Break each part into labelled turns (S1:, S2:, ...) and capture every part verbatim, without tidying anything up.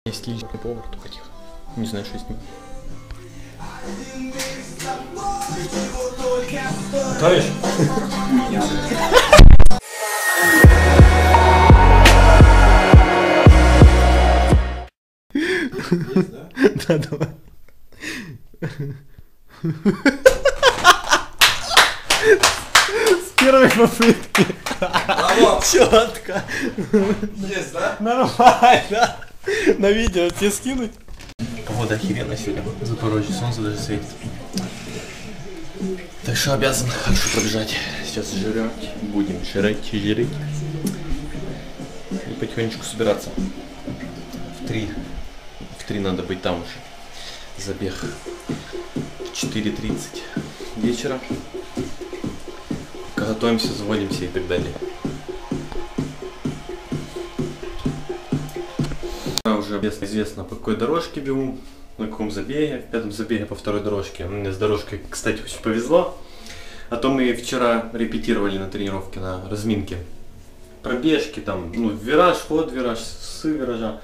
S1: Есть личный повар, только тихо. Не знаю, что с ним. Товарищ? Да, давай. С первой попытки. Четко.
S2: Есть, да?
S1: Нормально. На видео тебе скинуть? Погода охеренная сегодня. Запорожье, солнце даже светит. Так что обязан хорошо пробежать. Сейчас жрать будем. Жрать, жрать. И потихонечку собираться. В три. В три надо быть там уже. Забег. четыре тридцать вечера. Готовимся, заводимся и так далее. Уже известно, по какой дорожке бегу, на каком забеге. В пятом забеге по второй дорожке. Мне с дорожкой, кстати, очень повезло. А то мы вчера репетировали на тренировке, на разминке. Пробежки там, ну, вираж, ход, вираж, с виража.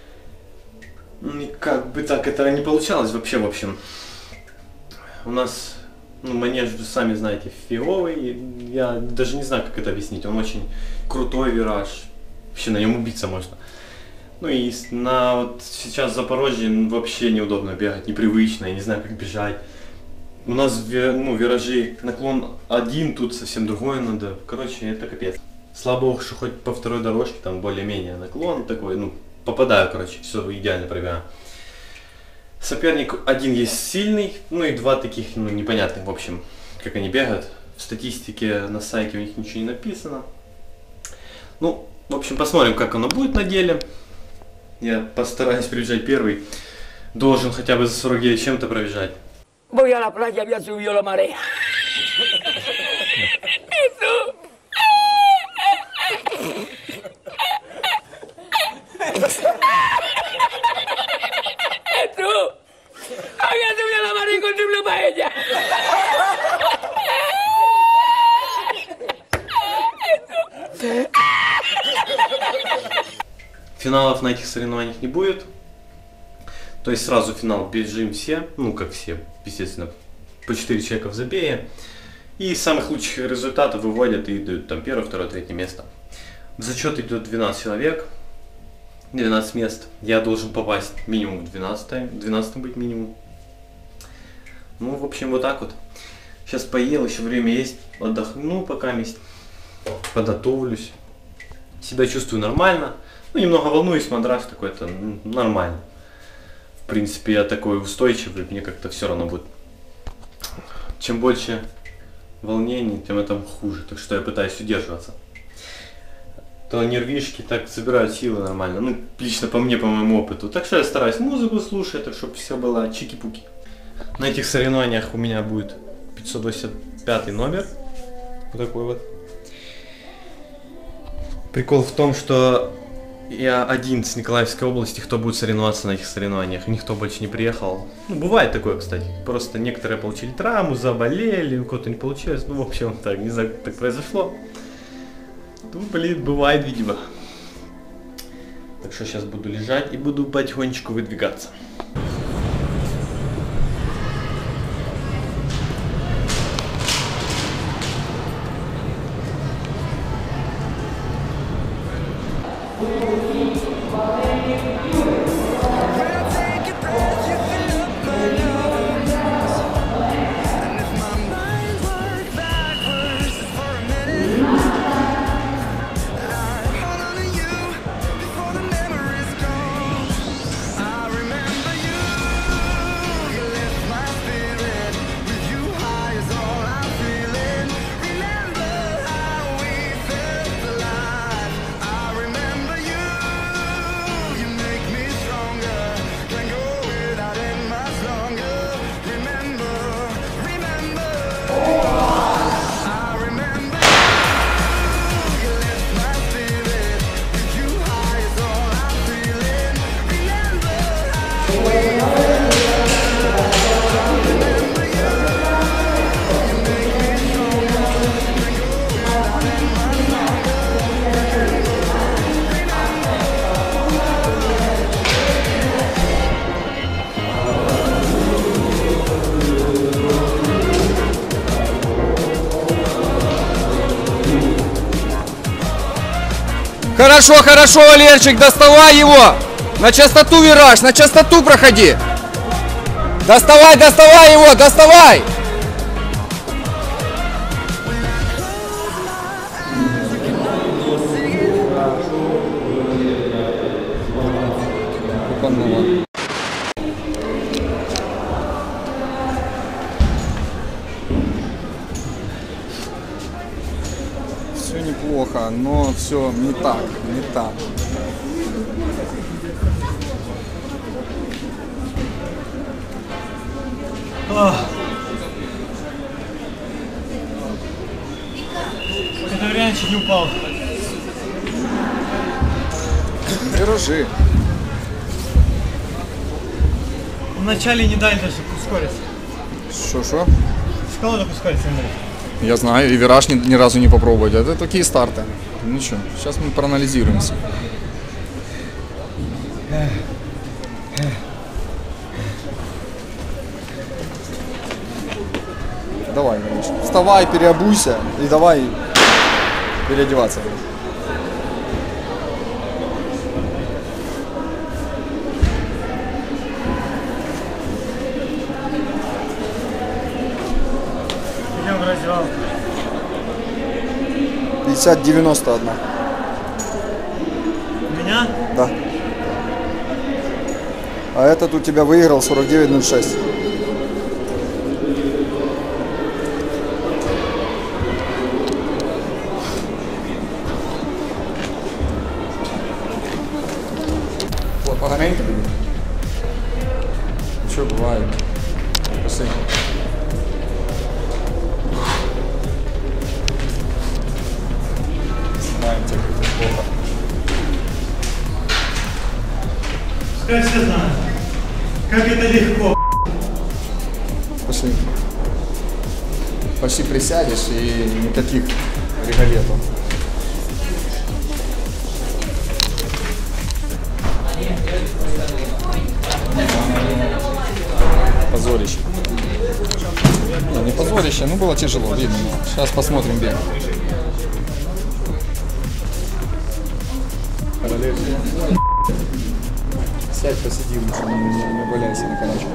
S1: И как бы так это не получалось вообще, в общем. У нас, ну, манеж, вы сами знаете, фиговый. Я даже не знаю, как это объяснить. Он очень крутой вираж. Вообще на нем убиться можно. Ну и на вот сейчас в Запорожье вообще неудобно бегать, непривычно, я не знаю, как бежать. У нас ну, виражи, наклон один, тут совсем другое надо. Короче, это капец. Слава богу, что хоть по второй дорожке там более-менее наклон такой, ну, попадаю, короче, все идеально пробегаю. Соперник один есть сильный, ну и два таких, ну, непонятных, в общем, как они бегают. В статистике на сайте у них ничего не написано. Ну, в общем, посмотрим, как оно будет на деле. Я постараюсь пробежать первый. Должен хотя бы за сорок девять чем-то пробежать.
S3: Voy a la playa, ya subió la marea. ¡Tú! ¡Había subido la marea con triple paella!
S1: Финалов на этих соревнованиях не будет. То есть сразу финал бежим все, ну как все, естественно, по четыре человека в забеге. И самых лучших результатов выводят и идут там первое, второе, третье место. В зачет идет двенадцать человек, двенадцать мест. Я должен попасть минимум в двенадцатое, двенадцатым быть минимум. Ну, в общем, вот так вот. Сейчас поел, еще время есть, отдохну пока месть, подготовлюсь. Себя чувствую нормально. Ну, немного волнуюсь, мандраж такой-то, нормально. В принципе, я такой устойчивый, мне как-то все равно будет. Чем больше волнений, тем это хуже. Так что я пытаюсь удерживаться. То нервишки так забирают силы нормально. Ну, лично по мне, по моему опыту. Так что я стараюсь музыку слушать, так чтобы все было чики-пуки. На этих соревнованиях у меня будет пятьсот восемьдесят пятый номер. Вот такой вот. Прикол в том, что я один с Николаевской области, кто будет соревноваться на этих соревнованиях. Никто больше не приехал. Ну, бывает такое, кстати. Просто некоторые получили травму, заболели, у кого-то не получилось. Ну, в общем, так, не знаю, как так произошло. Ну, блин, бывает, видимо. Так что сейчас буду лежать и буду потихонечку выдвигаться.
S4: Remember Хорошо, хорошо, Валерчик, доставай его. На частоту вираж, на частоту проходи. Доставай, доставай его, доставай. Все неплохо, но все не так, не так.
S5: Это реально чуть не упал.
S4: Держи.
S5: Вначале не дали даже ускориться.
S4: Шо-шо?
S5: Сказал так ускориться, Андрей.
S4: Я знаю, и вираж ни, ни разу не попробовать. Это такие старты. Ну что, сейчас мы проанализируемся. Давай, Миш, вставай, переобуйся и давай переодеваться.
S5: Идем в раздевалку.
S4: пятьдесят девяносто один.
S5: Меня?
S4: Да. А этот у тебя выиграл сорок девять ноль шесть. Поганенько тебе? Что бывает? Пошли. Знаем тебя, как это плохо.
S5: Пускай все знают, как это легко.
S4: Пошли. Почти присядешь и никаких регалетов. Позорище. Не, не позорище, ну было тяжело, видно. Сейчас посмотрим бег. Сядь, посиди, лучше не, не, не валяйся на конечку.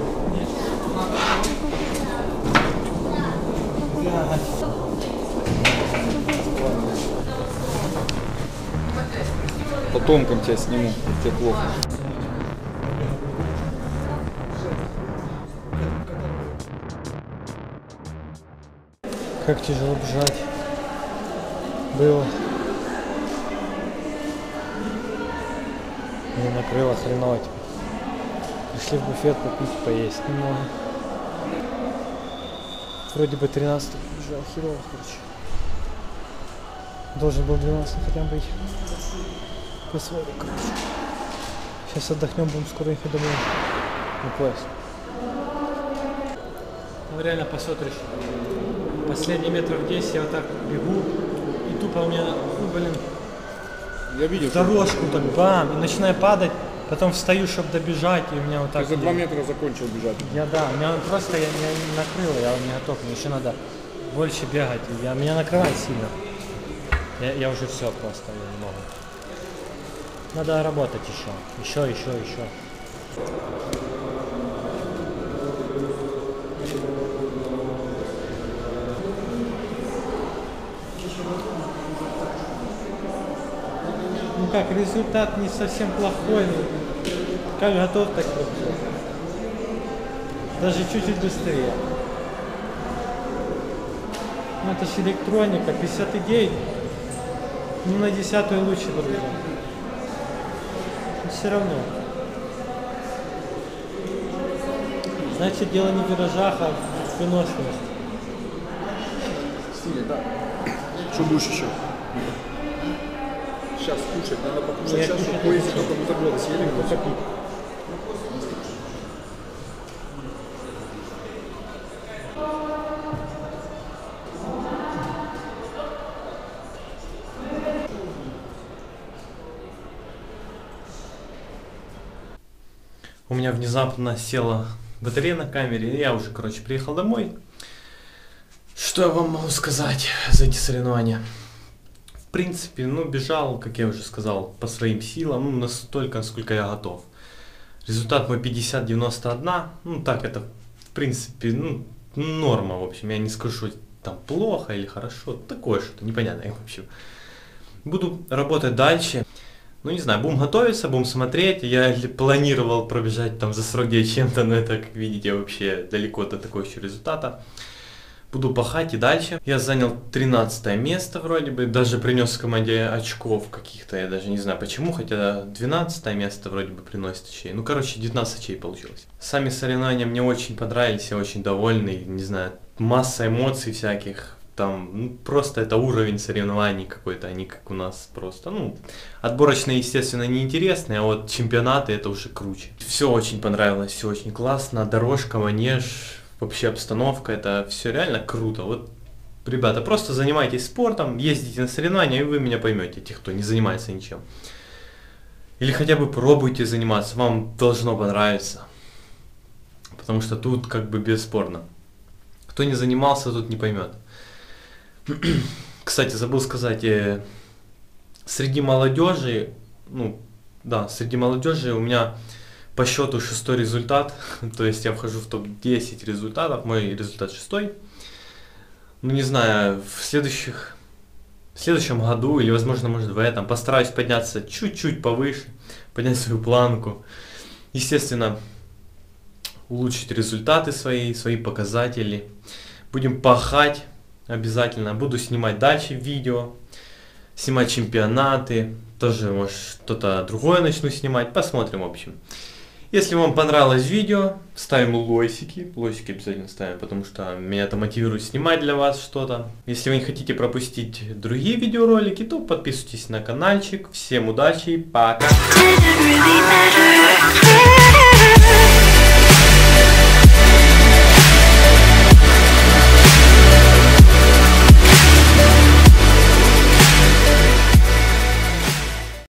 S4: Потомкам тебя сниму, тебе плохо.
S5: Как тяжело бежать было. Мне накрыло хреново теперь. Пришли в буфет попить, поесть немного. Вроде бы тринадцать бежал, херово, короче. Должен был двенадцать хотя бы быть. Посмотрим, короче. Сейчас отдохнем, будем скоро ехать домой. На поезд. Ну реально посмотришь. Последние метров десять я вот так бегу, и тупо у меня, ну блин,
S4: Я видел.
S5: дорожку так бам, и начинаю падать, потом встаю, чтобы добежать, и у меня вот так...
S4: За два метра закончил бежать.
S5: Я да, меня просто я, меня накрыло, я не готов, мне еще надо больше бегать, я, меня накрывает сильно. Я, я уже все просто, я не могу. Надо работать еще, еще, еще, еще. Ну как, результат не совсем плохой, но как готов, так готов. Даже чуть-чуть быстрее. Ну это же электроника, пятьдесят девять, ну на десятую лучше подбежал. Но все равно. Значит, дело не в виражах, а в выносливости.
S4: Стиле, да. Что будешь еще? Сейчас кушать, надо покушать.
S5: Я
S4: Сейчас
S5: кушать
S4: в поезде
S5: хочу.
S4: только бутерброды съели, надо попить.
S1: У меня внезапно села батарея на камере, и я уже, короче, приехал домой. Что я вам могу сказать за эти соревнования? В в принципе, ну, бежал, как я уже сказал, по своим силам, ну, настолько, насколько я готов. Результат мой пятьдесят девяносто один, ну, так, это, в принципе, ну, норма, в общем. Я не скажу, что там плохо или хорошо, такое что-то непонятное, в общем. Буду работать дальше. Ну, не знаю, будем готовиться, будем смотреть. Я планировал пробежать там за сорок девять чем-то, но это, как видите, вообще далеко до такого еще результата. Буду пахать и дальше. Я занял тринадцатое место вроде бы, даже принес в команде очков каких-то, я даже не знаю почему, хотя двенадцатое место вроде бы приносит очей. Ну, короче, девятнадцать очей получилось. Сами соревнования мне очень понравились, я очень довольный, не знаю, масса эмоций всяких. Там, ну, просто это уровень соревнований какой-то, они как у нас просто, ну, отборочные, естественно, неинтересные, а вот чемпионаты это уже круче. Все очень понравилось, все очень классно, дорожка, манеж, вообще обстановка, это все реально круто. Вот, ребята, просто занимайтесь спортом, ездите на соревнования, и вы меня поймете, те, кто не занимается ничем. Или хотя бы пробуйте заниматься, вам должно понравиться, потому что тут как бы бесспорно. Кто не занимался, тут не поймет. Кстати, забыл сказать, э, среди молодежи, ну, да, среди молодежи у меня по счету шестой результат, то есть я вхожу в топ десять результатов, мой результат шестой. Ну, не знаю, в следующих, в следующем году, или, возможно, может, в этом, постараюсь подняться чуть-чуть повыше, поднять свою планку. Естественно, улучшить результаты свои, свои показатели. Будем пахать. Обязательно буду снимать дальше видео, снимать чемпионаты, тоже, может, что-то другое начну снимать, посмотрим, в общем. Если вам понравилось видео, ставим лойсики, лойсики обязательно ставим, потому что меня это мотивирует снимать для вас что-то. Если вы не хотите пропустить другие видеоролики, то подписывайтесь на каналчик. Всем удачи, пока!